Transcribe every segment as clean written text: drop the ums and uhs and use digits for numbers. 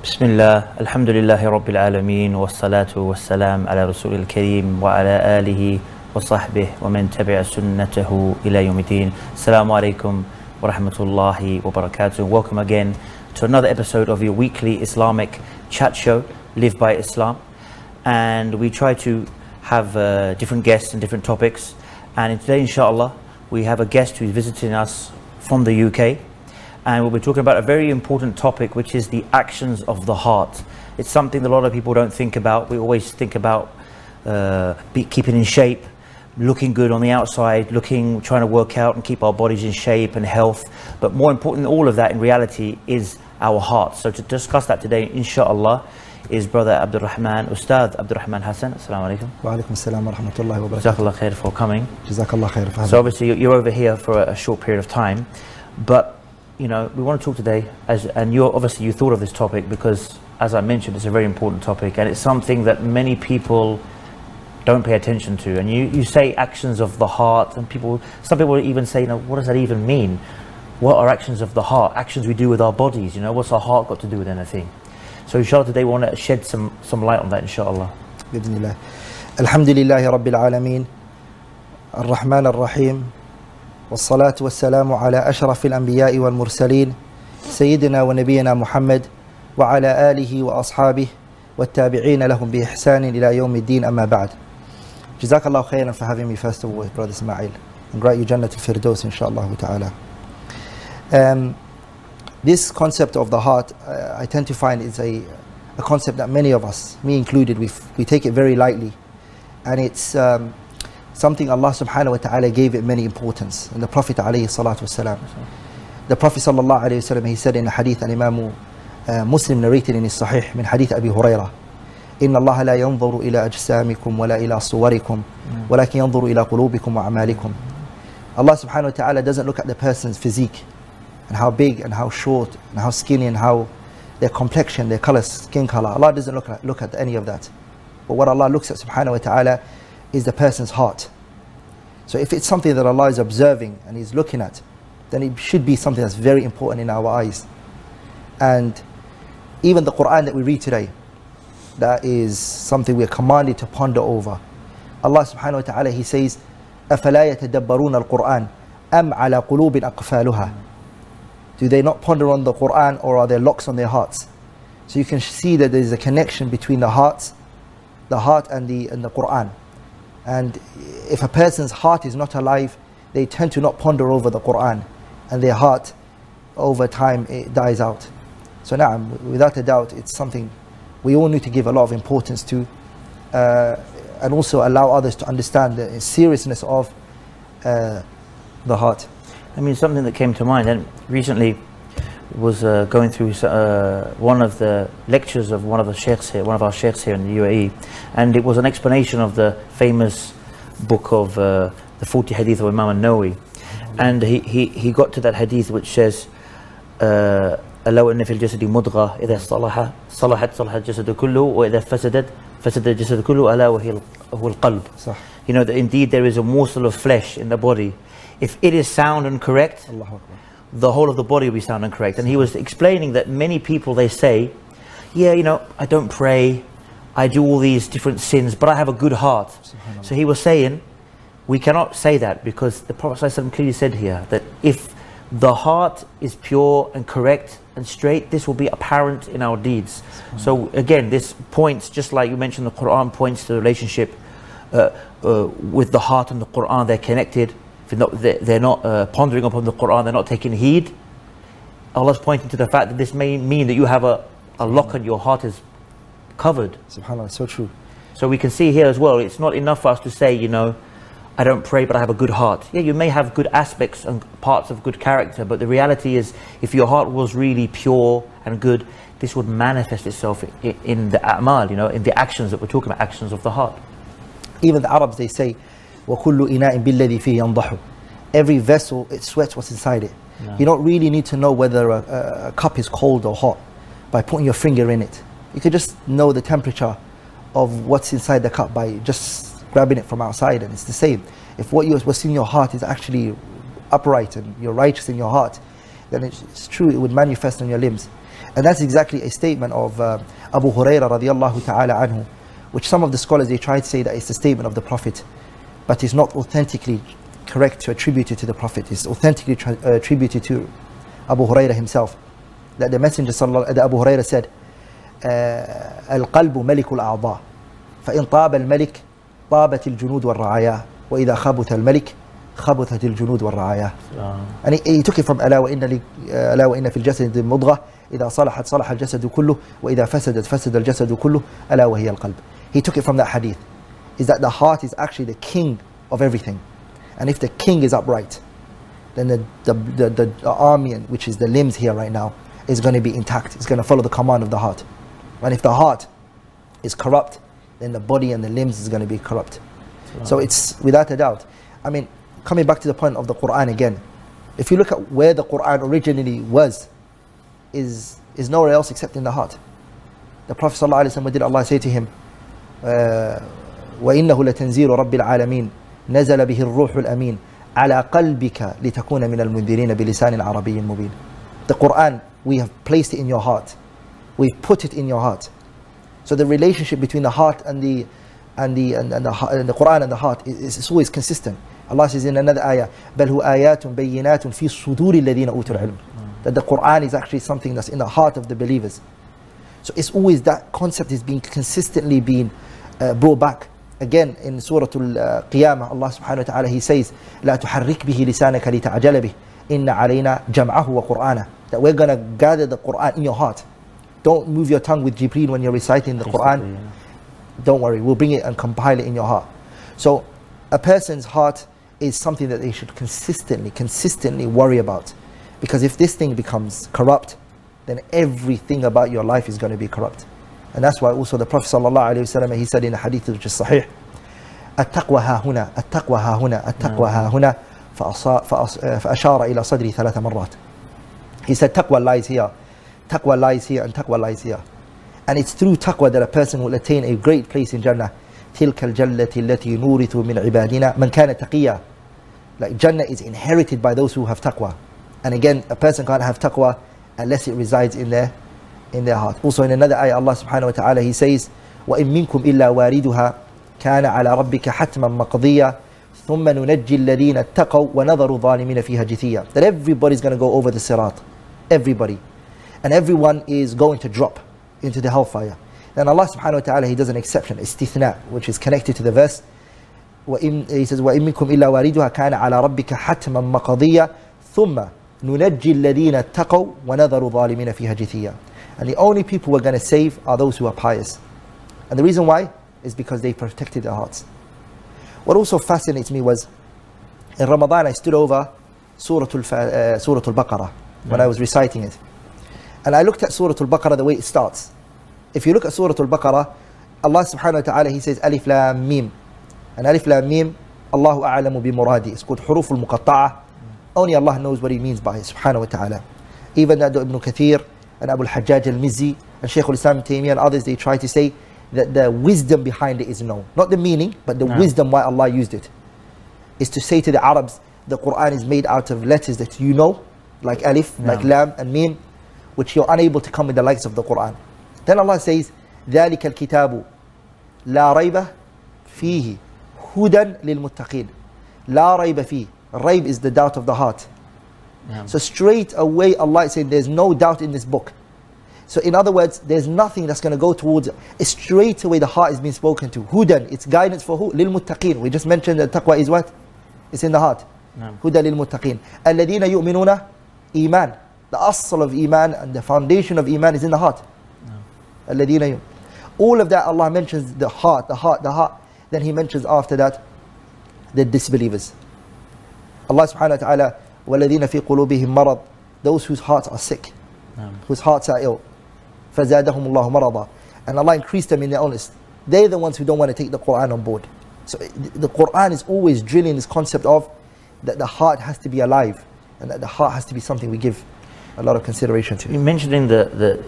بسم الله الحمد لله رب العالمين والصلاة والسلام على رسول الكريم وعلى آله وصحبه ومن تبع سنته إلى يوم الدين. Assalamu alaikum wa rahmatullahi wa barakatuh. Welcome again to another episode of your weekly Islamic chat show, Live by Islam. And we try to have different guests and different topics. And today, inshallah, we have a guest who is visiting us from the UK. And we'll be talking about a very important topic, which is the actions of the heart. It's something that a lot of people don't think about. We always think about keeping in shape, looking good on the outside, trying to work out and keep our bodies in shape and health. But more important than all of that in reality is our heart. So to discuss that today, inshallah, is brother AbdulRahman, Ustadh AbdulRahman Hassan. Assalamu alaikum. Wa alaikum assalam wa rahmatullahi wa barakatuh. Jazakallah khair for coming. Jazakallah khair for having So obviously you're over here for a short period of time, but you know, we want to talk today, and you thought of this topic because, as I mentioned, it's a very important topic, and it's something that many people don't pay attention to. And you say actions of the heart, and some people even say, you know, what does that even mean? What are actions of the heart? Actions we do with our bodies, you know, what's our heart got to do with anything? So inshallah today we want to shed some light on that, inshallah. Bismillah. Alhamdulillahi Rabbil Alameen, Ar-Rahman Ar-Rahim, والصلاة والسلام على أشرف الأنبياء والمرسلين سيدنا ونبينا محمد وعلى آله وأصحابه والتابعين لهم بإحسان إلى يوم الدين أما بعد. Jazakallahu khairan for having me first of all, Brother Ismail, and grant you Jannatul Firdaus inshallah ta'ala. This concept of the heart, I tend to find is a concept that many of us, me included, we take it very lightly, and it's something Allah subhanahu wa ta'ala gave it many importance. And the Prophet alayhi salatu wasalam, the Prophet sallallahu alayhi wasallam, he said in a hadith, and Imam Muslim narrated in his Sahih, min hadith Abi Hurairah, إن الله لا ينظر إلى أجسامكم ولا إلى صوركم ولكن ينظر إلى قلوبكم وأعمالكم. Allah subhanahu wa ta'ala doesn't look at the person's physique and how big and how short and how skinny and how their complexion, their color, skin color. Allah doesn't look at any of that. But what Allah looks at subhanahu wa ta'ala is the person's heart. So if it's something that Allah is observing and He's looking at, then it should be something that's very important in our eyes. And even the Quran that we read today, that is something we are commanded to ponder over. Allah subhanahu wa ta'ala, He says, أَفَلَا يَتَدَبَّرُونَ الْقُرْآنَ أَمْ عَلَى قُلُوبٍ أَقْفَالُهَا. Do they not ponder on the Quran, or are there locks on their hearts? So you can see that there is a connection between the heart and the Quran. And if a person's heart is not alive, they tend to not ponder over the Quran, and their heart over time it dies out. So without a doubt, it's something we all need to give a lot of importance to, and also allow others to understand the seriousness of the heart. I mean, something that came to mind, and recently was going through one of the lectures of one of our sheikhs here in the UAE, and it was an explanation of the famous book of the 40 hadith of Imam al-Nawawi, and he got to that hadith which says ألا وإن في الجسد مضغة إذا صلحت الجسد كله وإذا فسد الجسد كله ألا وهي القلب. You know that indeed there is a morsel of flesh in the body. If it is sound and correct, the whole of the body will be sound and correct. And he was explaining that many people, they say, yeah, you know, I don't pray, I do all these different sins, but I have a good heart. So he was saying, we cannot say that, because the Prophet ﷺ clearly said here that if the heart is pure and correct and straight, this will be apparent in our deeds. So again, this points, just like you mentioned, the Quran points to the relationship with the heart and the Quran. They're connected. They're not pondering upon the Quran, they're not taking heed. Allah's pointing to the fact that this may mean that you have a lock and your heart is covered. SubhanAllah, so true. So we can see here as well, it's not enough for us to say, you know, I don't pray but I have a good heart. Yeah, you may have good aspects and parts of good character, but the reality is, if your heart was really pure and good, this would manifest itself in the a'mal, you know, in the actions that we're talking about, actions of the heart. Even the Arabs, they say, وَكُلُّ إِنَاءٍ بِالَّذِي فِيهِ يَنضَحُ. Every vessel, it sweats what's inside it. No. You don't really need to know whether a cup is cold or hot by putting your finger in it. You could just know the temperature of what's inside the cup by just grabbing it from outside, and it's the same. If what's in your heart is actually upright and you're righteous in your heart, then it's true, it would manifest on your limbs. And that's exactly a statement of Abu Hurairah radiallahu ta'ala anhu, which some of the scholars, they try to say that it's a statement of the Prophet, but it's not authentically correct to attribute it to the Prophet. It's authentically attributed to Abu Hurairah himself. That the Messenger that Abu Hurairah said, القلب ملك الأعضاء فإن طاب الملك طابت الجنود والرعايا وإذا خبث الملك خبثت الجنود والرعايا. And he took it from ألا وإن في الجسد مضغة إذا صلحت صلح الجسد كله وإذا فسدت فسد الجسد كله ألا وهي القلب. He took it from that hadith. Is that the heart is actually the king of everything. And if the king is upright, then the army, which is the limbs here right now, is going to be intact. It's going to follow the command of the heart. And if the heart is corrupt, then the body and the limbs is going to be corrupt. So it's without a doubt. I mean, coming back to the point of the Quran again, if you look at where the Quran originally was, is nowhere else except in the heart. The Prophet ﷺ, what did Allah say to him? وَإِنَّهُ لَتَنزِيلُ رَبِّ الْعَالَمِينَ نَزَلَ بِهِ الرُّوحُ الْأَمِينَ عَلَى قَلْبِكَ لِتَكُونَ مِنَ الْمُنذِرِينَ بِلِسَانٍ عَرَبِيٍّ مُبِينٍ. The Quran, we have placed it in your heart. We've put it in your heart. So the relationship between the heart and the Quran and the heart is always consistent. Allah says in another ayah, بَلْ هُ آيَاتٌ بَيِّنَاتٌ فِي صُدُورِ الَّذِينَ أُوتُوا الْعِلْمَ. That the Quran is actually something that's in the heart of the believers. So it's always that concept is being consistently being brought back. Again, in Surah Al-Qiyamah, Allah subhanahu wa ta'ala, He says, لا تحرك به لسانك لتعجل به إن علينا جمعه وقرآنه. That we're going to gather the Quran in your heart. Don't move your tongue with Jibreel when you're reciting the Quran. Yeah. Don't worry, we'll bring it and compile it in your heart. So a person's heart is something that they should consistently worry about. Because if this thing becomes corrupt, then everything about your life is going to be corrupt. And that's why also the Prophet ﷺ, he said in a hadith which is sahih, التقوى ها هنا التقوى ها هنا التقوى ها هنا فأشار إلى صدري 3 مرات. He said taqwa lies here, taqwa lies here, and taqwa lies here. And it's through taqwa that a person will attain a great place in Jannah. تلك الجنة التي نورث من عبادنا من كان تقيا. Like Jannah is inherited by those who have taqwa. And again, a person can't have taqwa unless it resides in their heart. Also in another ayah, Allah subhanahu wa ta'ala, He says, وَإِن مِّنكُمْ إِلَّا وَارِدُهَا كَانَ عَلَى رَبِّكَ حَتْمًا مَقْضِيًّا ثُمَّ نُنَجِّي الَّذِينَ اتَّقَوْا وَنَذَرُ الظَّالِمِينَ فِيهَا جِثِيًّا. That everybody's going to go over the sirat. Everybody. And everyone is going to drop into the hellfire. Then Allah subhanahu wa ta'ala, He does an exception, istithna, which is connected to the verse. He says, وَإِن مِّنكُمْ إِلَّا وَارِدُهَا كَانَ عَلَى رَبِّكَ حَتْمًا مَقْضِيًّا ثُمَّ نُنَجِّي الَّذِينَ اتَّقَوْا وَنَذَرُ الظَّالِمِينَ فِيهَا جِثِيًّا. And the only people we're going to save are those who are pious. And the reason why is because they protected their hearts. What also fascinates me was, in Ramadan I stood over Surah Al-Baqarah when I was reciting it. And I looked at Surah Al-Baqarah the way it starts. If you look at Surah Al-Baqarah, Allah subhanahu wa ta'ala, He says Alif Lam Mim. And Alif Lam Mim, Allahu a'lamu bi muradi. It's called Huruf al-Muqatta'ah. Only Allah knows what He means by it, subhanahu wa ta'ala. Even Ibn Kathir and Abu al-Hajjaj al-Mizzi and Shaykh al-Islam Taymiyyah and others, they try to say that the wisdom behind it is known. Not the meaning, but the wisdom why Allah used it. Is to say to the Arabs, the Quran is made out of letters that you know, like Alif, like Lam and Mim, which you're unable to come with the likes of the Quran. Then Allah says, ذَلِكَ الْكِتَابُ لَا رَيْبَ فِيهِ هُدًى لِلْمُتَّقِينَ. لَا رَيْبَ فِيهِ. Rayb is the doubt of the heart. So straight away Allah is saying there's no doubt in this book. So in other words, there's nothing that's going to go towards it. It's straight away the heart is being spoken to. Hudan, it's guidance for who? Lil-muttaqeen. We just mentioned that taqwa is what? It's in the heart. Hudan lil-muttaqeen. الَّذِينَ يُؤْمِنُونَ Iman. The asl of Iman and the foundation of Iman is in the heart. الَّذِينَ All of that Allah mentions the heart. Then He mentions after that the disbelievers. Allah subhanahu wa ta'ala, وَالَّذِينَ فِي قُلُوبِهِمْ مَرَضٍ. Those whose hearts are sick, whose hearts are ill. فَزَادَهُمُ اللَّهُ مَرَضًا. And Allah increased them in their illness. They're the ones who don't want to take the Quran on board. So the Quran is always drilling this concept of that the heart has to be alive, and that the heart has to be something we give a lot of consideration to. You mentioned in the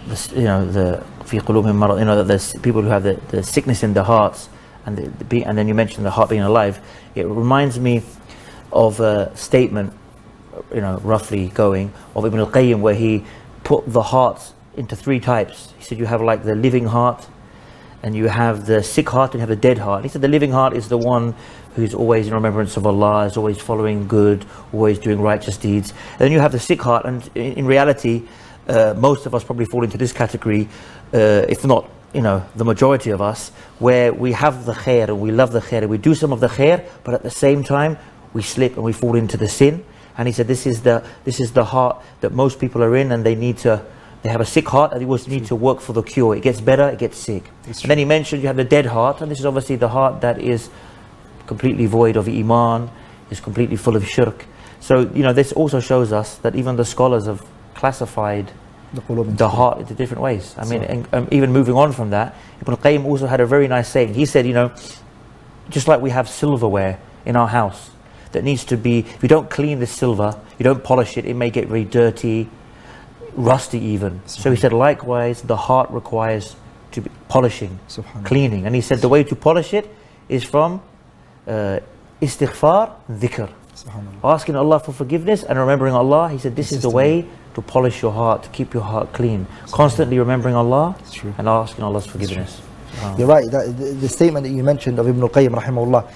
فِي قُلُوبِهِمْ مَرَضٍ, that there's people who have the sickness in their hearts, and then you mentioned the heart being alive. It reminds me of a statement, roughly going, of Ibn al-Qayyim, where he put the hearts into three types. He said you have like the living heart, and you have the sick heart, and you have the dead heart. He said the living heart is the one who's always in remembrance of Allah, is always following good, always doing righteous deeds. And then you have the sick heart, and in reality, most of us probably fall into this category, if not, the majority of us, where we have the khair and we love the khair and we do some of the khair, but at the same time we slip and we fall into the sin. And he said this is the heart that most people are in, and they have a sick heart, and they always need to work for the cure. It gets better, it gets sick. And then he mentioned you have the dead heart, and this is obviously the heart that is completely void of iman, is completely full of shirk. So this also shows us that even the scholars have classified the heart into different ways. I mean, and even moving on from that, Ibn Qayyim also had a very nice saying. He said, just like we have silverware in our house that needs to be, if you don't clean the silver, you don't polish it, it may get very dirty, rusty even. So he said, likewise, the heart requires to be polishing, cleaning. And he said the way to polish it is from istighfar, dhikr, asking Allah for forgiveness and remembering Allah. He said this is the way to polish your heart, to keep your heart clean, constantly remembering Allah and asking Allah's forgiveness. You're right. The statement that you mentioned of Ibn Qayyim rahimahullah,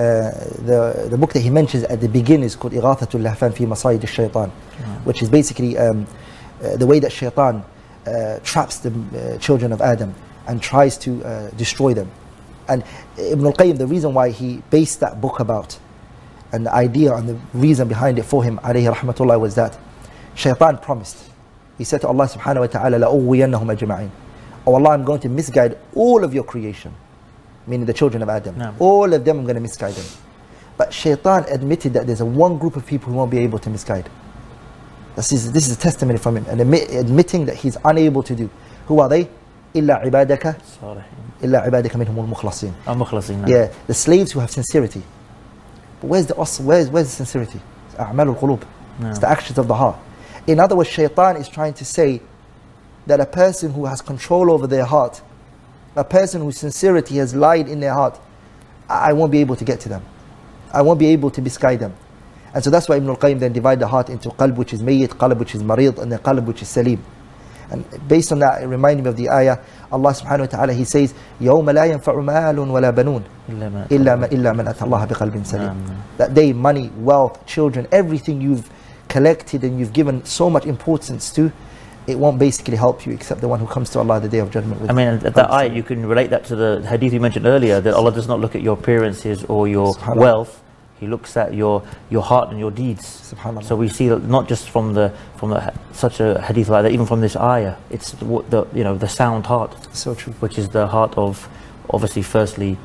the book that he mentions at the beginning is called Ighathatul Lahfan fi Masayid al-Shaytan, which is basically the way that shaitan traps the children of Adam and tries to destroy them. And Ibn al-Qayyim, the reason why he based that book about, and the idea and the reason behind it for him, alayhi rahmatullah, was that shaitan promised. He said to Allah subhanahu wa ta'ala, لَأُغْوِيَنَّهُمْ أَجْمَعِينَ, oh Allah, I'm going to misguide all of your creation, meaning the children of Adam. All of them I'm going to misguide them. But shaitan admitted that there's one group of people who won't be able to misguide. This is a testimony from him, and admitting that he's unable to do. Who are they? إِلَّا عِبَادَكَ إِلَّا عِبَادَكَ مِنْهُمُ الْمُخْلَصِينَ. Yeah, the slaves who have sincerity. But where's the sincerity? It's أعمال القلوب. It's the actions of the heart. In other words, shaitan is trying to say that a person who has control over their heart, a person whose sincerity has lied in their heart, I won't be able to get to them. I won't be able to misguide them. And so that's why Ibn al-Qayyim then divided the heart into qalb, which is mayyit, qalb, which is marid, and then qalb, which is salim. And based on that, it reminded me of the ayah, Allah subhanahu wa ta'ala, he says, يَوْمَ لَا يَنْفَعُ مَالٌ وَلَا بَنُونَ إِلَّا مَنْ أَتَى اللَّهَ بِقَلْبٍ سَلِيمٍ. That day, money, wealth, children, everything you've collected and you've given so much importance to, it won't basically help you except the one who comes to Allah the day of judgment. With that ayah, you can relate that to the hadith you mentioned earlier, that Allah does not look at your appearances or your wealth. He looks at your heart and your deeds. So we see that not just from such a hadith like that, even from this ayah, it's the sound heart. So true. Which is the heart of firstly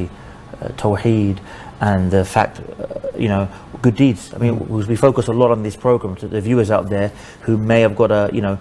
tawheed, and the fact good deeds. I mean, we focus a lot on this program to the viewers out there who may have got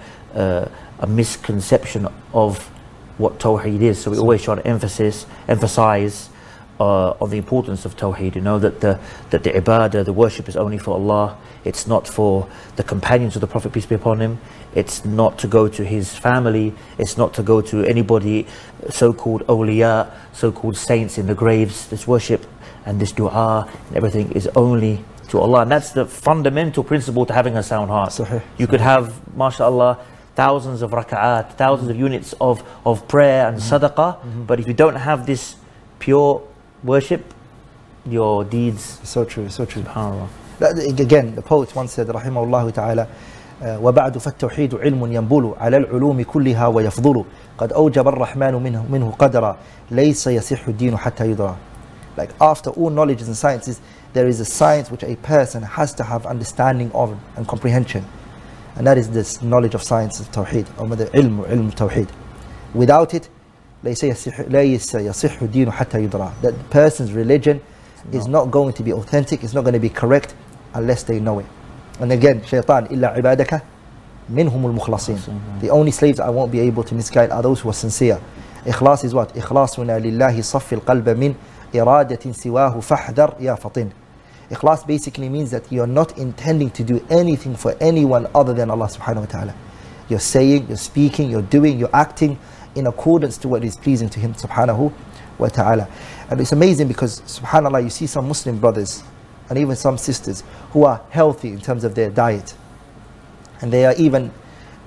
a misconception of what tawheed is. So we always try to emphasize on the importance of tawheed, that the ibadah, the worship, is only for Allah. It's not for the companions of the Prophet, peace be upon him. It's not to go to his family. It's not to go to anybody, so-called awliya, so-called saints in the graves. This worship and this dua and everything is only to Allah. And that's the fundamental principle to having a sound heart. You could have, mashallah, thousands of raka'at, thousands of units of prayer and sadaqah, but if you don't have this pure worship, your deeds. So true, so true. SubhanAllah. Again, the poet once said, rahimahullah ta'ala, وَبَعْدُ فَالتَّوْحِيدُ عِلْمٌ يَنْبُلُ عَلَى الْعُلُومِ كُلِّهَا وَيَفْضُلُ قَدْ أَوْجَبَ الرَّحْمَنُ مِنْهُ قَدْرًا لَيْسَ يَصِحُّ الدِّينُ حَتَّى يُدْرَى. Like, after all knowledges and sciences, there is a science which a person has to have understanding of and comprehension, and that is this knowledge of science of tawheed, or the ilm tawheed. Without it, لَيْسَ يَصِحُّ الدِّينُ حَتَّى يُدْرَى. That the person's religion is not going to be authentic, it's not going to be correct unless they know it. And again, shaitan, إِلَّا عِبَادَكَ مِنْهُمُ الْمُخْلَصِينَ. The only slaves I won't be able to misguide are those who are sincere. Ikhlas is what? إِخْلَاصُنَا لِلَّهِ صَفِّ الْقَلْبَ مِنْ إِرَادَةٍ سِوَاهُ فَحْذَرْ يَا فَطِنْ. Ikhlas basically means that you're not intending to do anything for anyone other than Allah subhanahu wa ta'ala. You're saying, you're speaking, you're doing, you're acting in accordance to what is pleasing to Him subhanahu wa ta'ala. And it's amazing because subhanallah, you see some Muslim brothers and even some sisters who are healthy in terms of their diet, and they are even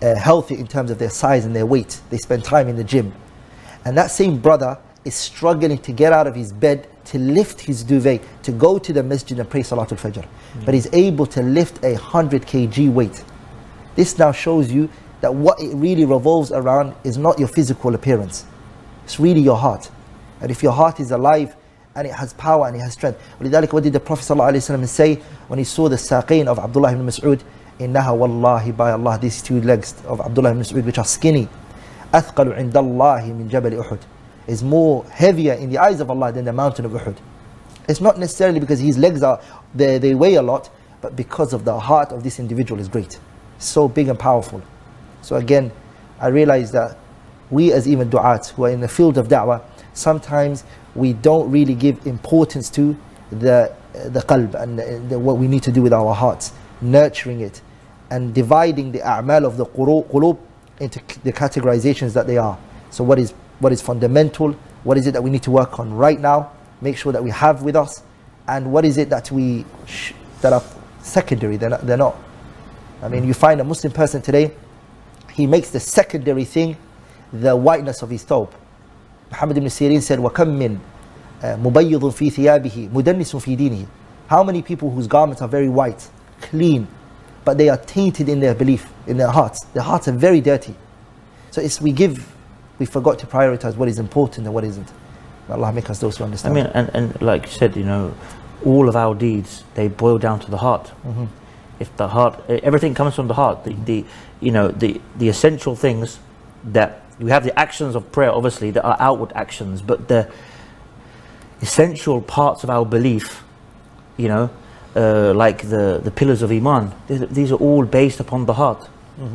healthy in terms of their size and their weight. They spend time in the gym. And that same brother is struggling to get out of his bed, to lift his duvet, to go to the masjid and pray Salatul Fajr. But he's able to lift 100 kg weight. This now shows you that what it really revolves around is not your physical appearance. It's really your heart. And if your heart is alive and it has power and it has strength. What did the Prophet ﷺ say when he saw the saqain of Abdullah ibn Mas'ud? Innaha wallahi, by Allah, these two legs of Abdullah ibn Mas'ud, which are skinny, أثقل عند الله من جبل أحد, is more heavier in the eyes of Allah than the mountain of Uhud. It's not necessarily because his legs are, they weigh a lot, but because of the heart of this individual is great. So big and powerful. So again, I realize that we as even du'at who are in the field of da'wah, sometimes we don't really give importance to the qalb and what we need to do with our hearts, nurturing it and dividing the a'mal of the qulub into the categorizations that they are. So what is fundamental, what is it that we need to work on right now, make sure that we have with us, and what is it that that are secondary, they're not. I mean, you find a Muslim person today, he makes the secondary thing the whiteness of his thawb. Muhammad ibn Sirin said, وَكَمْ مِنْ مُبَيِّضٌ فِي ثِيَابِهِ مُدَنِّسٌ فِي دِينِهِ. How many people whose garments are very white, clean, but they are tainted in their belief, in their hearts. Their hearts are very dirty. So we forgot to prioritize what is important and what isn't. May Allah make us those who understand. I mean, and like you said, you know, all of our deeds, they boil down to the heart. If the heart, everything comes from the heart. The essential things that we have, the actions of prayer, obviously, that are outward actions, but the essential parts of our belief, you know, like the pillars of Iman, these are all based upon the heart.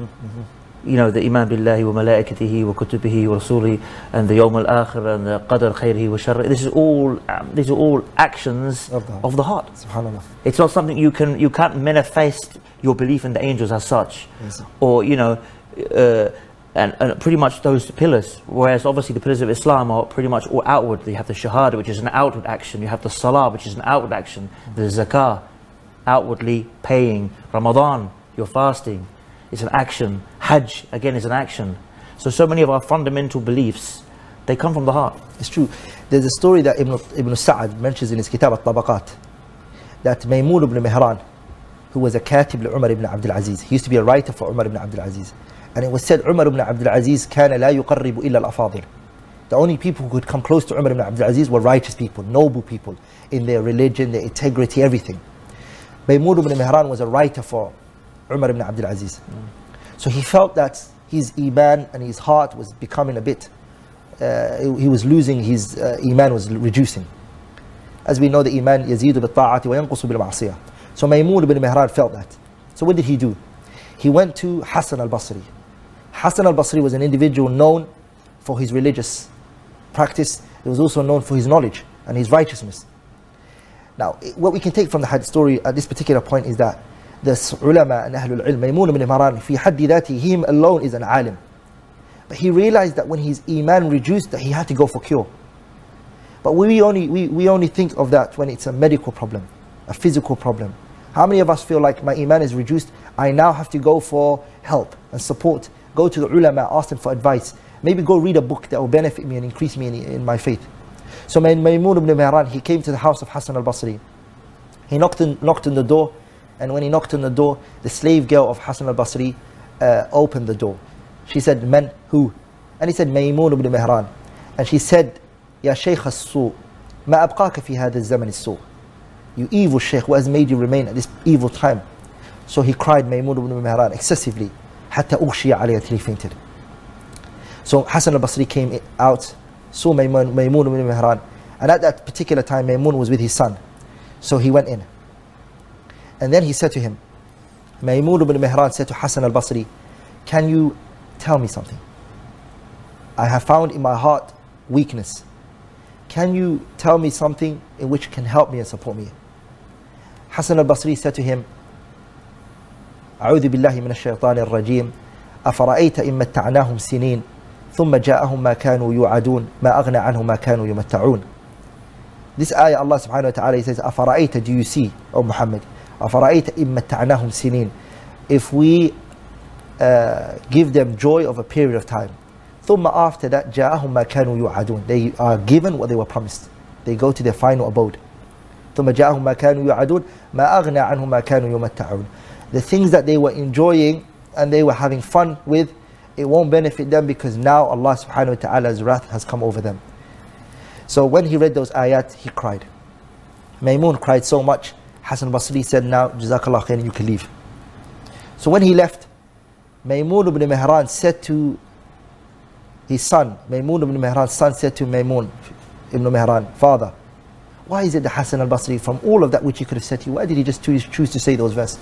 You know, the Iman billahi wa malaikatihi wa kutubihi wa rasulihi, and the Yawm al-Akhir, and the Qadr khayrihi wa sharrihi. These are all actions of the heart. Subhanallah. It's not something you can't manifest your belief in the angels as such, or you know, and pretty much those pillars. Whereas obviously the pillars of Islam are pretty much all outward. You have the Shahada, which is an outward action. You have the Salah, which is an outward action. The Zakah, outwardly paying. Ramadan, you're fasting, it's an action. Hajj, again, is an action. So many of our fundamental beliefs, they come from the heart. It's true. There's a story that Ibn Sa'ad mentions in his Kitab al-Tabaqat, that Maymun ibn Mihran, who was a katib li Umar ibn Abdul Aziz, he used to be a writer for Umar ibn Abdul Aziz, and it was said Umar ibn Abdul Aziz كان لا يقرب إلا الأفاضل. The only people who could come close to Umar ibn Abdul Aziz were righteous people, noble people, in their religion, their integrity, everything. Maymun ibn Mihran was a writer for Umar ibn Abdul Aziz. So he felt that his iman and his heart was becoming a bit, he was losing, his iman was reducing. As we know, the iman yazidu bil-ta'ati wa yanqusu bil-ma'asiyah. So Maymun ibn Mihran felt that. So what did he do? He went to Hassan al-Basri. Hassan al-Basri was an individual known for his religious practice. He was also known for his knowledge and his righteousness. Now, what we can take from the hadith story at this particular point is that the ulama and ahlul ilm, Maymun ibn Mihran, fi haddi dhati, him alone is an alim. But he realized that when his iman reduced, that he had to go for cure. But we only think of that when it's a medical problem, a physical problem. How many of us feel like my iman is reduced, I now have to go for help and support, go to the ulama, ask them for advice, maybe go read a book that will benefit me and increase me in my faith. So Maymun ibn Mihran, he came to the house of Hassan al-Basri. He knocked on the door, and when he knocked on the door, the slave girl of Hassan al-Basri opened the door. She said, "Man, who?" And he said, "Maymun ibn Mihran." And she said, "Ya Shaykh as-Su, ma abqaka fi hadha az-zaman as-Su." You evil Shaykh, what has made you remain at this evil time? So he cried, Maymun ibn Mihran, excessively, hatta ughshiya alayya, till he fainted. So Hassan al-Basri came out, saw Maymun ibn Mihran, and at that particular time Maymun was with his son. So he went in. And then he said to him, Maymun ibn Mihran said to Hassan al-Basri, "Can you tell me something? I have found in my heart weakness. Can you tell me something in which can help me and support me?" Hassan al-Basri said to him, أعوذ بالله من الشيطان الرجيم أفرأيت إن متعناهم سنين ثم جاءهم ما كانوا يوعدون ما أغنى عنهم ما كانوا يمتعون. This ayah, Allah subhanahu wa ta'ala, he says, أفرأيت, do you see, O Muhammad, أفرأيت إن متعناهم سنين, if we give them joy of a period of time. ثم after that جاءهم ما كانوا يوعدون. They are given what they were promised. They go to their final abode. ثم جاءهم ما كانوا يوعدون ما أغنى عنهم ما كانوا يمتعون. The things that they were enjoying and they were having fun with, it won't benefit them because now Allah subhanahu wa ta'ala's wrath has come over them. So when he read those ayat, he cried. Maymun cried so much, Hassan Basri said, now Jazakallah khair, you can leave. So when he left, Maymun ibn Mihran said to his son, Maymun ibn Mihran's son said to Maymun ibn Mihran, father, why is it that Hassan al-Basri, from all of that which he could have said to you, why did he just choose to say those verses?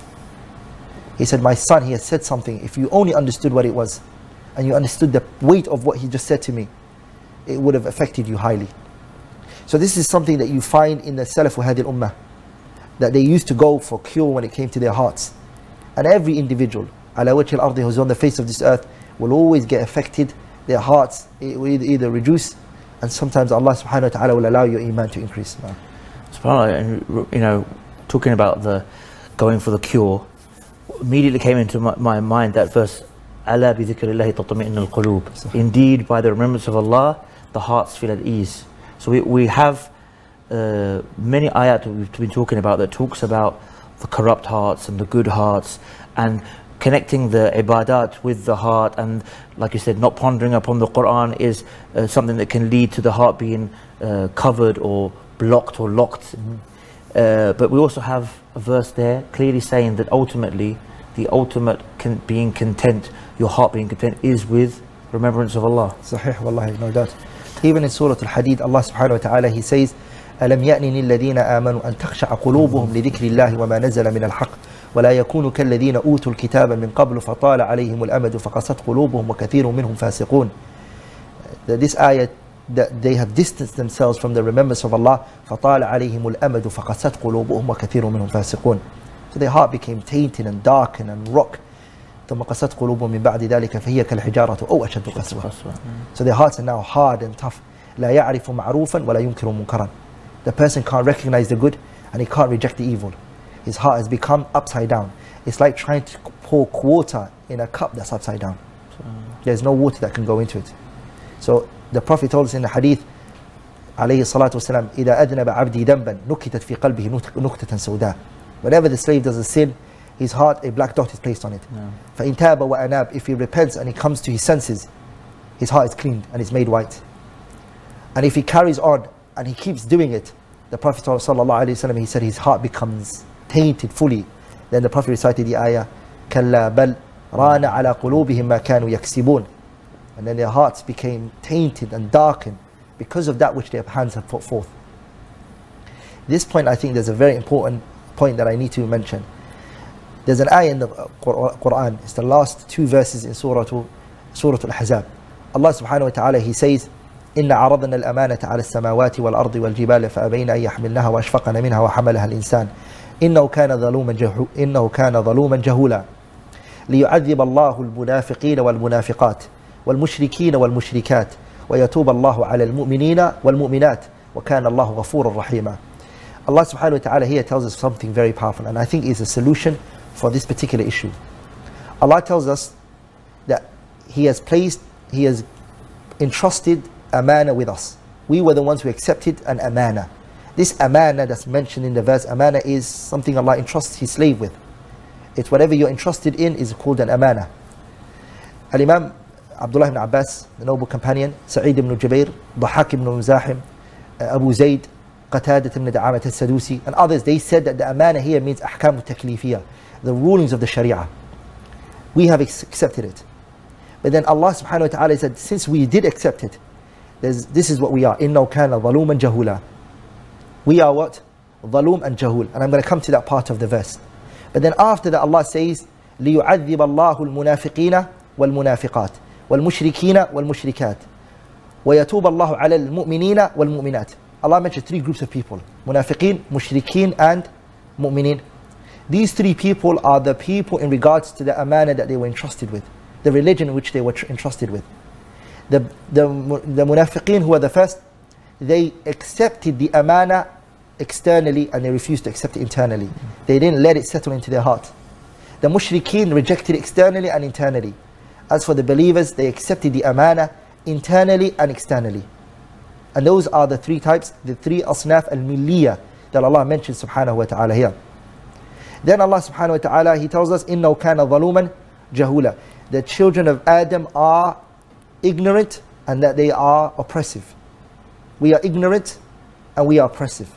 He said, my son, he has said something. If you only understood what it was, and you understood the weight of what he just said to me, it would have affected you highly. So this is something that you find in the salaf wa hadil ummah, that they used to go for cure when it came to their hearts. And every individual, ala wajhi al-ardi, who's on the face of this earth, will always get affected. Their hearts, it will either reduce, and sometimes Allah subhanahu wa ta'ala will allow your iman to increase. SubhanAllah, and you know, talking about the going for the cure, immediately came into my mind that verse, Ala bi dhikrillahi tatma'innul qulub. Indeed, by the remembrance of Allah, the hearts feel at ease. So we have many ayat we've been talking about that talks about the corrupt hearts and the good hearts, and connecting the ibadat with the heart, and like you said, not pondering upon the Quran is something that can lead to the heart being covered or blocked or locked. But we also have a verse there clearly saying that ultimately the ultimate being content, your heart being content, is with remembrance of Allah. Sahih, wallahi, no doubt. Even in Surah Al-Hadid, Allah subhanahu wa ta'ala, he says, أَلَمْ يَأْنِ لِلَّذِينَ آمَنُوا أَن تَخْشَعَ قُلُوبُهُم لِذِكْرِ اللَّهِ وَمَا نَزَلَ مِنَ الْحَقِّ ولا يكونوا كالذين أوتوا الكتاب من قبل فطال عليهم الأمد فقست قلوبهم وكثير منهم فاسقون. This ayat, that they have distanced themselves from the remembrance of Allah, فطال عليهم الأمد فقست قلوبهم وكثير منهم فاسقون. So their heart became tainted and darkened and rock. ثم قست قلوبهم من بعد ذلك فهي كالحجارة أو أشد قسوة. So their hearts are now hard and tough. لا يعرف معروفا ولا ينكر منكرا. The person can't recognize the good and he can't reject the evil. His heart has become upside down. It's like trying to pour water in a cup that's upside down. There's no water that can go into it. So the Prophet told us in the hadith, alayhi salatu wasalam, إِذَا أَذْنَبَ عَبْدِي ذَنْبًا نُكِتَتْ فِي قَلْبِهِ نُكْتَةً سَوْدَاء. Whenever the slave does a sin, his heart, a black dot is placed on it. فَإِنْ تَابَ وَأَنَابَ. If he repents and he comes to his senses, his heart is cleaned and it's made white. And if he carries on and he keeps doing it, the Prophet sallallahu alayhi wasallam, he said his heart becomes tainted fully. Then the Prophet recited the ayah, كَلَّا بَلْ رَانَ عَلَى قُلُوبِهِمْ مَا كَانُوا يَكْسِبُونَ. And then their hearts became tainted and darkened because of that which their hands have put forth. This point, I think there's a very important point that I need to mention. There's an ayah in the Quran, it's the last two verses in Surah Al-Ahzab. Allah subhanahu wa ta'ala, he says, إِنَّ عَرَضْنَا الْأَمَانَةَ عَلَى السَّمَاوَاتِ وَالْأَرْضِ وَالْجِبَالِ فَأَبَيْنَ أَن يَحْمِلْنَهَا وَأَشْفَقْنَ مِنْهَا وَحَمَلَهَا الْإِنسَانُ إنه كان ظلوما جهولا ليعذب الله المنافقين والمنافقات والمشركين والمشركات ويتوب الله على المؤمنين والمؤمنات وكان الله غفورا رحيما. Allah subhanahu wa ta'ala here tells us something very powerful, and I think is a solution for this particular issue. Allah tells us that He has entrusted amana with us. We were the ones who accepted an amana. This amana that's mentioned in the verse, amana is something Allah entrusts His slave with. It's whatever you're entrusted in is called an amana. Al-Imam Abdullah ibn Abbas, the noble companion, Sa'id ibn Jubair, Dhahak ibn Muzahim, Abu Zayd, Qatadat ibn Da'amat al-Sadusi, and others, they said that the amana here means ahkam al-taklifiyah, the rulings of the sharia. We have accepted it. But then Allah subhanahu wa ta'ala said, since we did accept it, this is what we are. إِنَّهُ كَانَ ظَلُومًا جَهُولًا. We are what? Zalum and Jahul. And I'm going to come to that part of the verse. But then after that Allah says, لِيُعَذِّبَ اللَّهُ الْمُنَافِقِينَ وَالْمُنَافِقَاتِ وَالْمُشْرِكِينَ وَالْمُشْرِكَاتِ وَيَتُوبَ اللَّهُ عَلَى الْمُؤْمِنِينَ وَالْمُؤْمِنَاتِ. Allah mentioned three groups of people: Munafiqeen, Mushrikeen and Mu'mineen. These three people are the people in regards to the amana that they were entrusted with, the religion in which they were entrusted with. The Munafiqeen, who are the first, they accepted the amana externally and they refused to accept it internally. They didn't let it settle into their heart. The mushrikeen rejected externally and internally. As for the believers, they accepted the amana internally and externally. And those are the three types, the three asnaf al-milliyah that Allah mentions subhanahu wa ta'ala here. Then Allah subhanahu wa ta'ala, He tells us, إِنَّهُ كَانَ ظَلُومًا جَهُولًا. The children of Adam are ignorant and that they are oppressive. We are ignorant and we are oppressive.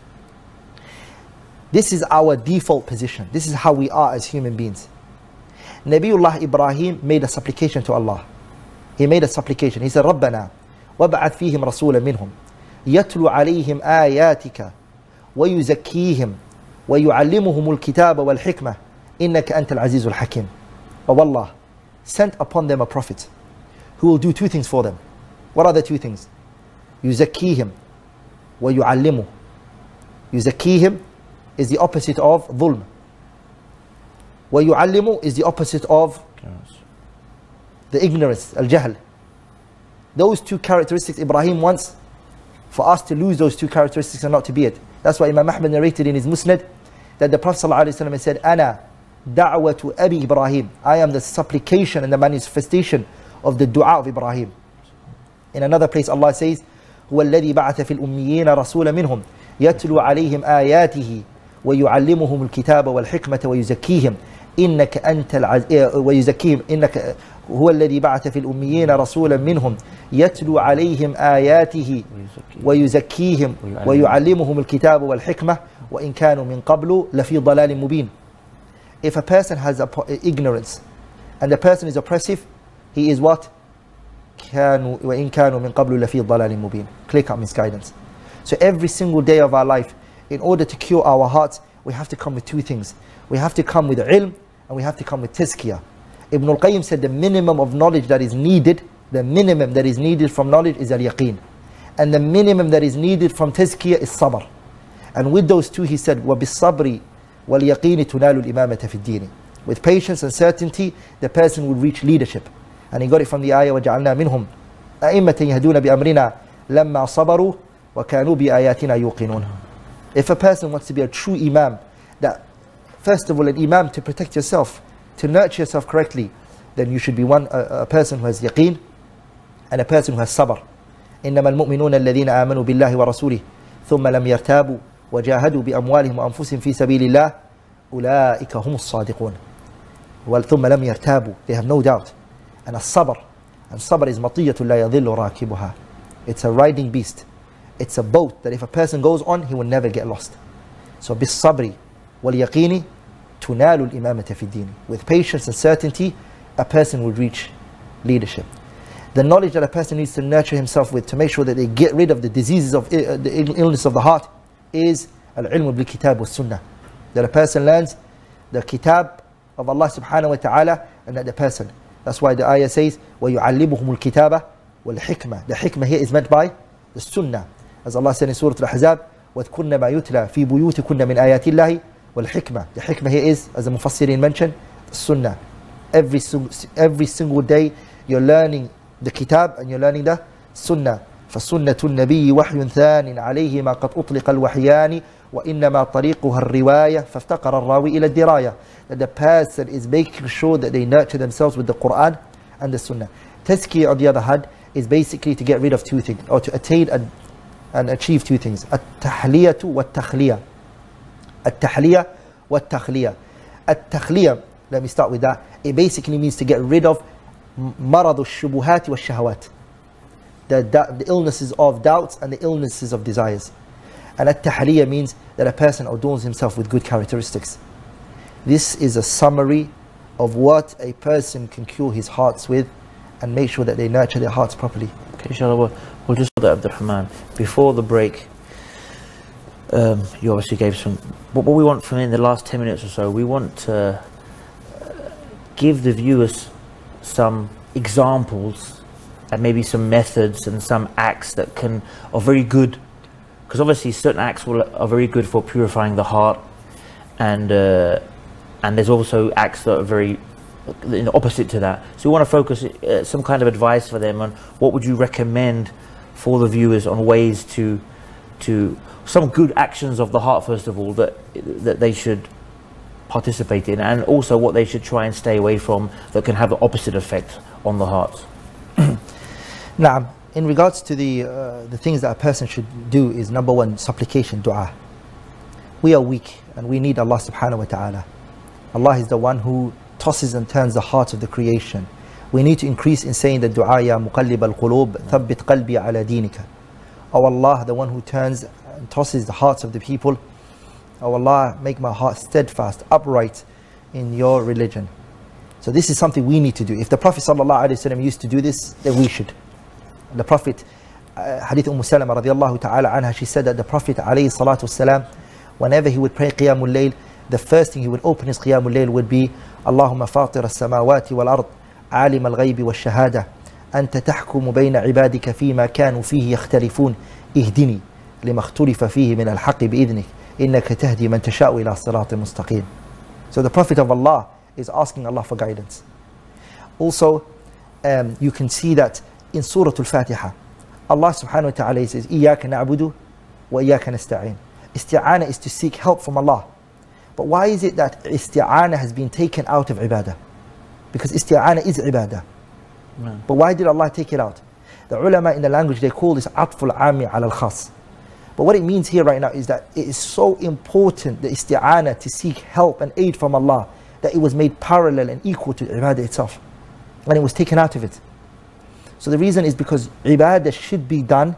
This is our default position. This is how we are as human beings. Nabiullah Ibrahim made a supplication to Allah. He made a supplication. He said, رَبَّنَا وَابْعَثْ فِيهِمْ رَسُولًا مِنْهُمْ يَتْلُو عَلَيْهِمْ آيَاتِكَ وَيُزَكِّيهِمْ وَيُعَلِّمُهُمُ الْكِتَابَ وَالْحِكْمَةَ إِنَّكَ أَنْتَ الْعَزِيزُ الْحَكِيمُ. But Allah sent upon them a prophet who will do two things for them. What are the two things? يُزَكِّيهِمْ وَيُعَلِّمُهُ. يُزَكِّيهِمْ is the opposite of dhulm. وَيُعَلِّمُ is the opposite of the ignorance, al-jahl. Those two characteristics Ibrahim wants for us to lose those two characteristics and not to be it. That's why Imam Ahmad narrated in his Musnad that the Prophet ﷺ said, أَنَا دَعْوَةُ أَبِي Ibrahim. I am the supplication and the manifestation of the dua of Ibrahim. In another place Allah says, هُوَ الَّذِي بَعَثَ فِي الْأُمِّيِّينَ رَسُولًا مِنْهُمْ يَتْلُو عَلَيْهِمْ آيَاتِهِ وَيُعَلِّمُهُمُ الْكِتَابَ وَالْحِكْمَةَ وَيُزَكِّيهِمْ إِنَّكَ أَنْتَ وَيُزَكِّيهِمْ إِنَّكَ هو الذي بعث في الأميين رسولا منهم يتلو عليهم آياته ويزكيهم ويعلمهم الكتاب والحكمة وإن كانوا من قبل لفي ضلال مبين. If a person has ignorance and the person is oppressive, he is what? كانوا وإن كانوا من قبل لفي ضلال مبين. Clear-cut misguidance. So every single day of our life, in order to cure our hearts, we have to come with two things. We have to come with ilm and we have to come with tazkiyah. Ibn al-Qayyim said the minimum of knowledge that is needed, the minimum that is needed from knowledge is al-yaqeen. And the minimum that is needed from tazkiyah is sabr. And with those two he said, وَبِالصَّبْرِ وَالْيَقِينِ تُنَالُ الْإِمَامَةَ فِي الدِّينِ. With patience and certainty, the person will reach leadership. And he got it from the ayah, وَجَعَلْنَا مِنْهُمْ أَئِمَّةً يَهْدُونَ بِأَمْرِنَا لَمَّا صَبَرُوا وَكَانُوا بِآيَاتِنَا يُوقِنُونَ. If a person wants to be a true imam, that first of all an imam to protect yourself, to nurture yourself correctly, then you should be a person who has yaqeen and a person who has sabr. إنما المؤمنون الذين آمنوا بالله ورسوله ثم لم يرتابوا وجاهدوا بأموالهم وأنفسهم في سبيل الله أولئك هم الصادقون. ثم لم يرتابوا, they have no doubt. And الصبر, and sabr is مطية لا يضل راكبها. It's a riding beast. It's a boat that if a person goes on, he will never get lost. So بالصبر واليقين تنال الإمامة في الدين. With patience and certainty, a person will reach leadership. The knowledge that a person needs to nurture himself with to make sure that they get rid of the diseases of the illness of the heart is al-ilm bil-kitab wa sunnah. That a person learns the kitab of Allah subhanahu wa ta'ala and that the person. That's why the ayah says, وَيُعَلِّمُهُمُ الْكِتَابَ وَالْحِكْمَةِ. The hikmah here is meant by the sunnah. As Allah said in Surah Al-Ahzab, وَاذْكُرْنَ مَا يُتْلَى فِي بُيُوتِكُنَّ مِنْ آيَاتِ اللَّهِ وَالْحِكْمَةِ. The hikmah here is, as the Mufassirin mentioned, the sunnah. Every single day you're learning the kitab and you're learning the sunnah. فَسُنَّةُ النَّبِيِّ وَحْيٌ ثَانٍ عَلَيْهِ مَا قَدْ أُطْلِقَ الْوَحْيَانِ وَإِنَّمَا طَرِيقُهَا الرِّوَايَةِ فَافْتَقَرَ الرَّاوِي إِلَى الدِّرَايَةِ. That the person is making sure that they nurture themselves with the Quran and the sunnah. Tazkiyah, on the other hand, is basically to get rid of two things, or to attain and achieve two things. التحلية والتخلية. التحلية والتخلية. التخلية, let me start with that. It basically means to get rid of مرض الشبهات والشهوات. The illnesses of doubts and the illnesses of desires. And at-tahliya means that a person adorns himself with good characteristics. This is a summary of what a person can cure his hearts with and make sure that they nurture their hearts properly. Okay, inshallah, we'll just do that, AbdulRahman. Before the break, you obviously gave some, what we want from in the last 10 minutes or so, we want to give the viewers some examples and maybe some methods and some acts that are very good, because obviously certain acts are very good for purifying the heart, and there's also acts that are very opposite to that. So we want to focus some kind of advice for them on what would you recommend for the viewers on ways to some good actions of the heart, first of all, that they should participate in, and also what they should try and stay away from that can have the opposite effect on the heart. Now, in regards to the things that a person should do is, number one, supplication, dua. We are weak and we need Allah subhanahu wa ta'ala. Allah is the one who tosses and turns the heart of the creation. We need to increase in saying the dua, Ya muqallib al-qulub, thabbit qalbi ala dinika. O Allah, the one who turns and tosses the hearts of the people. O Allah, make my heart steadfast, upright in your religion. So this is something we need to do. If the Prophet ﷺ used to do this, then we should. The Prophet, Hadith Salama radiallahu ta'ala anha, she said that the Prophet ﷺ, whenever he would pray Qiyamul Layl, the first thing he would open his Qiyamul Layl would be, Allahumma fatir as-samawati wal-ard, alim al-ghaybi wal-shahada, anta tahkumu bayna ibadika fima kanu fihi yakhtalifun, ihdini lima ikhtalifa fihi min al-haqqi bi-idhnik, innaka tahdi man tasha'u ila siratin mustaqim. So the Prophet of Allah is asking Allah for guidance. Also, you can see that in Surah Al-Fatiha, Allah subhanahu wa ta'ala says, Iyaka na'budu wa iyaka nasta'in. Isti'ana is to seek help from Allah. But why is it that isti'ana has been taken out of ibadah? Because isti'ana is ibadah. No. But why did Allah take it out? The ulama in the language, they call this atful ami ala al-khas. But what it means here right now is that it is so important, the isti'ana, to seek help and aid from Allah, that it was made parallel and equal to ibadah itself. And it was taken out of it. So the reason is because ibadah should be done,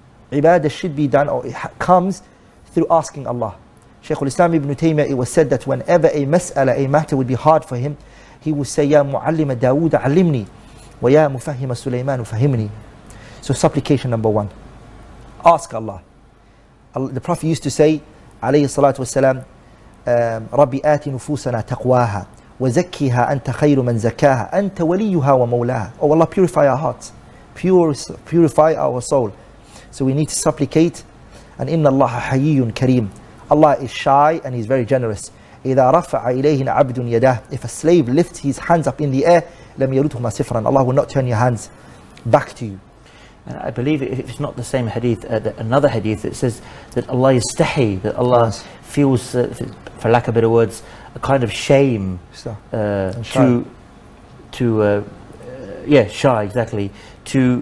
or it comes through asking Allah. Shaykh al-Islam ibn Taymiyyah, it was said that whenever a mas'ala, a matter would be hard for him, he would say, Ya mu'allima Dawood alimni, wa ya mufahima Sulaiman fahimni. So supplication number one. Ask Allah. The Prophet used to say, alayhi salatu wasalam, Rabbi ati nufusana taqwaha, wa zakkiha anta khayru man zakkaha, anta waliyuha wa mawlaha. Oh Allah, purify our hearts, purify our soul. So we need to supplicate. And inna Allah hayyun kareem. Allah is shy and He's very generous. إِذَا رَفَعَ إِلَيْهِ عَبْدٌ يَدَهُ. If a slave lifts his hands up in the air, لَمْ يَرُدْهُمَا صِفْرًا. Allah will not turn your hands back to you. And I believe if it's not the same hadith, another hadith, it says that Allah is yastahi, that Allah feels, for lack of better words, a kind of shame shy, exactly, to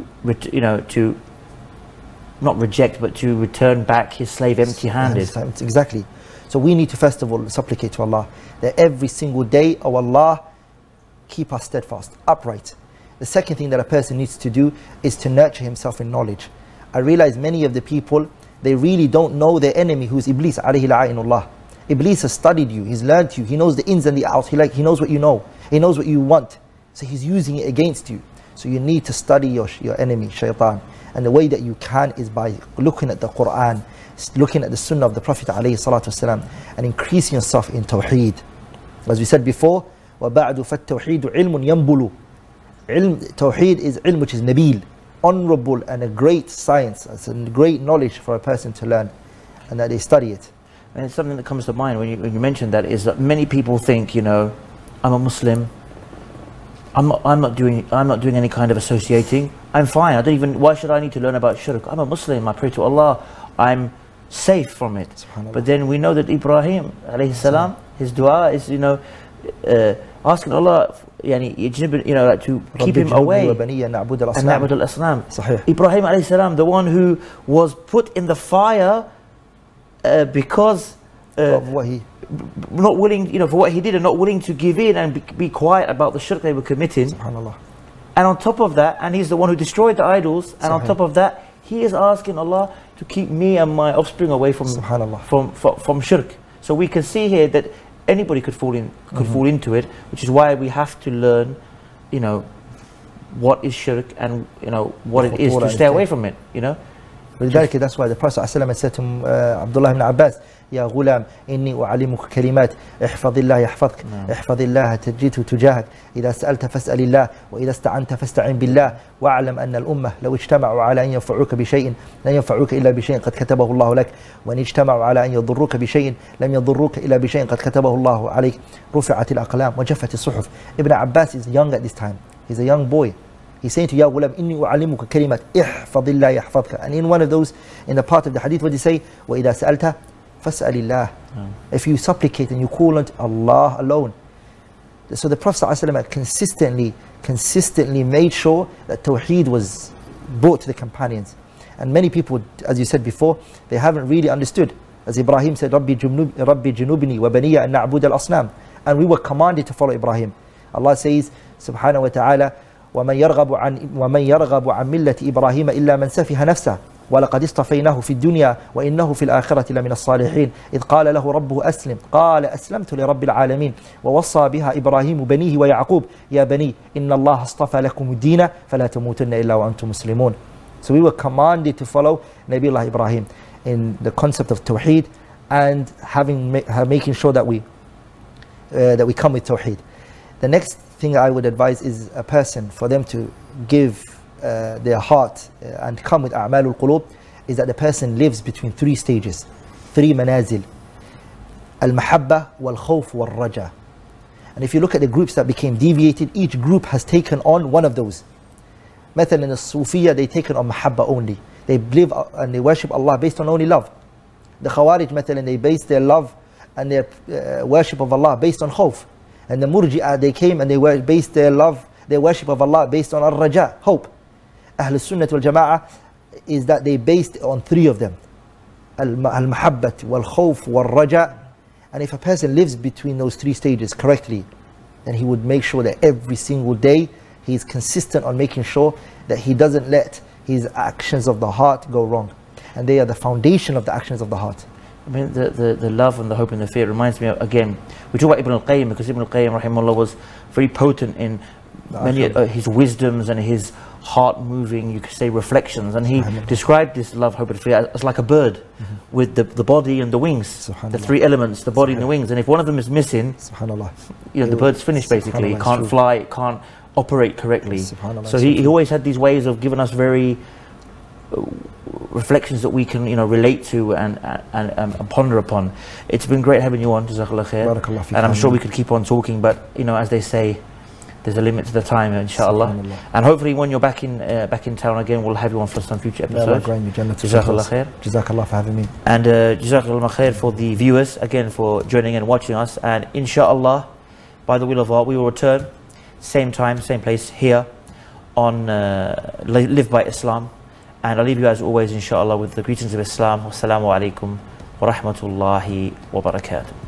not reject, but to return back his slave empty-handed. Exactly. So we need to first of all supplicate to Allah that every single day, oh Allah, keep us steadfast, upright. The second thing that a person needs to do is to nurture himself in knowledge. I realize many of the people, they really don't know their enemy, who's Iblis, alayhi la'inullah. Iblis has studied you, he's learned you, he knows the ins and the outs, he knows what you know, he knows what you want. So he's using it against you. So you need to study your enemy, shaitan. And the way that you can is by looking at the Quran, looking at the Sunnah of the Prophet ﷺ, and increasing yourself in Tawheed. As we said before, وَبَعْدُ فَالتَّوْحِيدُ عِلْمٌ يَنْبُلُ. Tawheed is ilm which is nabil, honorable, and a great science. It's a great knowledge for a person to learn, and that they study it. And it's something that comes to mind when you mention that, is that many people think, I'm a Muslim, I'm not doing any kind of associating, I'm fine, why should I need to learn about shirk? I'm a Muslim, I pray to Allah, I'm safe from it. But then we know that Ibrahim alayhi salam, his dua is asking Allah to keep him away and na'bud al-asnam. Ibrahim alayhi salam, the one who was put in the fire because of what he not willing, for what he did, and not willing to give in and be quiet about the shirk they were committing. Subhanallah. And on top of that, and he's the one who destroyed the idols, and on top of that, he is asking Allah to keep me and my offspring away from shirk. So we can see here that anybody could fall into it, which is why we have to learn, what is shirk and what it is to stay away from it. That's why the Prophet ﷺ said to Abdullah ibn Abbas, Ya ghulam, inni u'alimuka kalimat, ihfadillah yahfadk, ihfadillah tajidhu tujahak, idha sa'alta fas'alillah, wa idha sta'anta fasta'in billah, wa'alam anna al-ummah, law ijtama'u ala an yanfa'uka bi shay'in, lan yanfa'uka illa bi shay'in qad katabahu Allahu lak, wa in ijtama'u ala an yadurruka bi shay'in, lam yadurruka illa bi shay'in qad katabahu Allahu alayk, rufi'at al-aqlam, wa jaffat al-suhuf. Ibn Abbas is young at this time, he's a young boy. He's saying to Ya Ghulam, inni u'alimuka kalimat, ihfadillah yahfadka. And in one of those, in the part of the hadith, what did he say? وَإِذَا سَأَلْتَ فَاسْأَلِ اللَّهِ. If you supplicate and you call on Allah alone. So the Prophet ﷺ consistently made sure that Tawheed was brought to the companions. And many people, as you said before, they haven't really understood. As Ibrahim said, Rabbi junubni wa baniya an na'bud al-asnam. And we were commanded to follow Ibrahim. Allah says, subhanahu wa ta'ala, وَمَنْ يَرْغَبُ عَنْ مِلَّةِ إِبْرَاهِيمَ إِلَّا مَنْ سَفِهَ نَفْسَهُ وَلَقَدِ اصْطَفَيْنَاهُ فِي الدُّنْيَا وَإِنَّهُ فِي الْآخِرَةِ لَمِنَ الصَّالِحِينَ إِذْ قَالَ لَهُ رَبُّهُ أَسْلِمْ قَالَ أَسْلَمْتُ لِرَبِّ الْعَالَمِينَ وَوَصَّى بِهَا إِبْرَاهِيمُ بَنِيهِ وَيَعْقُوبَ يَا بَنِي إِنَّ اللَّهَ اصْطَفَى لَكُمُ الدِّينَ فَلَا تَمُوتُنَّ إِلَّا وَأَنْتُمْ مُسْلِمُونَ. So we were commanded to follow Nabi Allah Ibrahim in the concept of Tawheed and making sure that we come with Tawheed. The next thing I would advise is a person, for them to give their heart and come with a'malul qulub, is that the person lives between three stages, three manazil: al-mahabba, wal-khawf, wal-raja. And if you look at the groups that became deviated, each group has taken on one of those. مثلا in the Sufiya, they taken on mahabba only. They live and they worship Allah based on only love. The Khawarij, مثلا, they base their love and their worship of Allah based on khawf. And the Murji'ah, they came and they based their worship of Allah based on al-raja, hope. Ahl Sunnah wal Jama'ah is that they based on three of them: al-mahabbat, wal-khawf, wal-raja. And if a person lives between those three stages correctly, then he would make sure that every single day he is consistent on making sure that he doesn't let his actions of the heart go wrong. And they are the foundation of the actions of the heart. I mean, the love and the hope and the fear reminds me of, again, we talk about Ibn al-Qayyim, because Ibn al-Qayyim rahimahullah was very potent in many his wisdoms and his heart-moving, you could say, reflections. And he described this love, hope and fear as like a bird with the body and the wings, the three elements, the body and the wings. And if one of them is missing, you know, the bird's finished basically. It can't fly, it can't operate correctly. So he always had these ways of giving us very reflections that we can, you know, relate to and ponder upon. It's been great having you on, Jazakallah khair. BarakAllahu feekum. And I'm sure we could keep on talking, but you know, as they say, there's a limit to the time, inshallah. And hopefully when you're back in town again, we'll have you on for some future episodes. Jazakallah khair. Jazakallah for having me. And Jazakallah khair for the viewers, again, for joining and watching us. And inshallah, by the will of Allah, we will return, same time, same place, here on Live by Islam. And I'll leave you as always, inshallah, with the greetings of Islam. Wassalamu alaikum wa rahmatullahi wa barakatuh.